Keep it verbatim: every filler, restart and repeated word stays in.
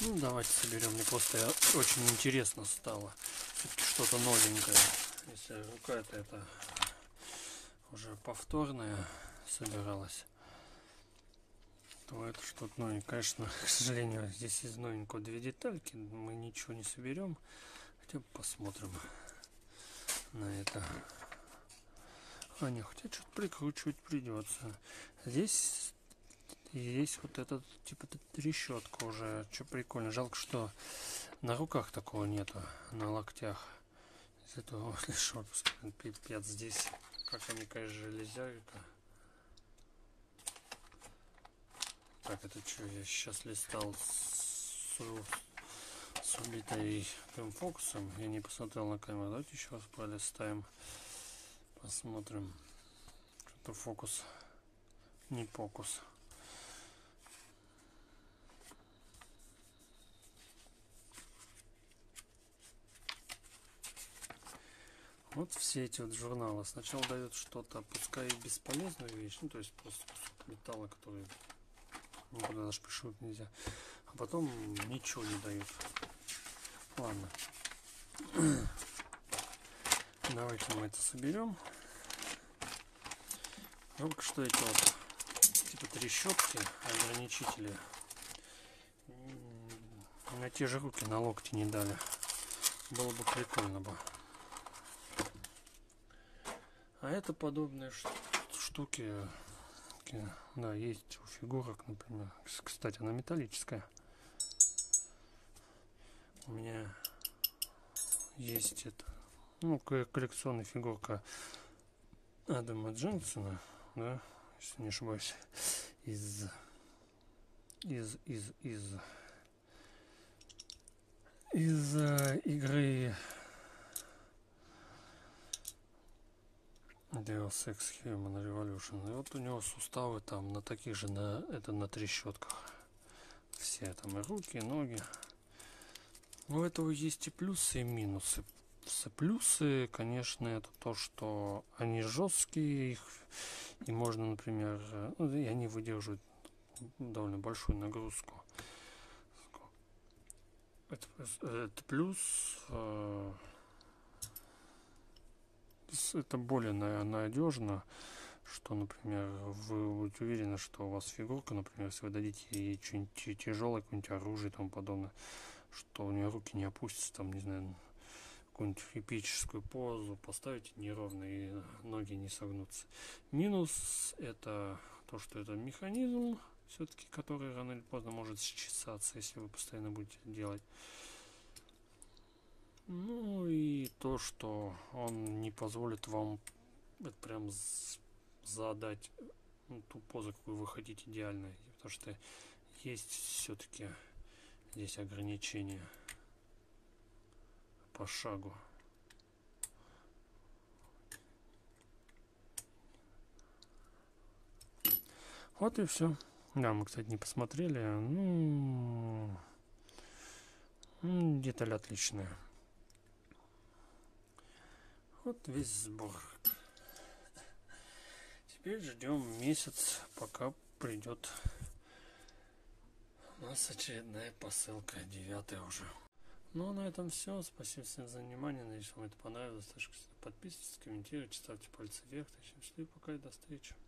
Ну, давайте соберем. Мне просто очень интересно стало. Все-таки что-то новенькое. Если рука-то это уже повторная собиралась, то это что-то новенькое. Конечно, к сожалению, здесь из новенького две детальки. Мы ничего не соберем. Хотя бы посмотрим на это. А не, хотя что-то прикручивать придется. Здесь есть вот этот типа трещотка уже. Что прикольно. Жалко, что на руках такого нету, на локтях. Из этого лишь пипец здесь. Как они, конечно, железяка. Так, это что, я сейчас листал с, с улитой фокусом. Я не посмотрел на камеру. Давайте еще раз пролистаем. Посмотрим. Что-то фокус. Не фокус. Вот все эти вот журналы. Сначала дают что-то, пускай и бесполезную вещь, ну то есть просто кусок металла, который никуда даже пришить нельзя. А потом ничего не дают. Ладно. Давайте мы это соберем. Жалко, что эти вот типа трещотки, ограничители на те же руки, на локти не дали. Было бы прикольно бы. А это подобные штуки, да, есть у фигурок, например. Кстати, она металлическая. У меня есть это, ну, коллекционная фигурка Адама Дженксона, да, если не ошибаюсь, из, из, из, из, из э, игры Deus Ex Human Revolution. И вот у него суставы там на таких же, на, это на трещотках. Все там и руки, и ноги. У этого есть и плюсы, и минусы. Плюсы, конечно, это то, что они жесткие, их и можно, например, ну, и они выдерживают довольно большую нагрузку. Это, это плюс. Э, это более надежно, что, например, вы будете уверены, что у вас фигурка, например, если вы дадите ей что-нибудь тяжелое, какое-нибудь оружие и тому подобное, что у нее руки не опустятся, там, не знаю, какую-нибудь эпическую позу поставите неровно и ноги не согнутся. Минус это то, что это механизм, все-таки, который рано или поздно может счесаться, если вы постоянно будете делать. Ну и то, что он не позволит вам это прям задать, ну, ту позу, какую вы хотите, идеальной, потому что есть все-таки здесь ограничения по шагу. Вот и все. Да, мы, кстати, не посмотрели. Ну, деталь отличная. Вот весь сбор. Теперь ждем месяц, пока придет у нас очередная посылка, девятая уже. Ну а на этом все. Спасибо всем за внимание. Надеюсь, вам это понравилось. Подписывайтесь, комментируйте, ставьте пальцы вверх. Пока и до встречи.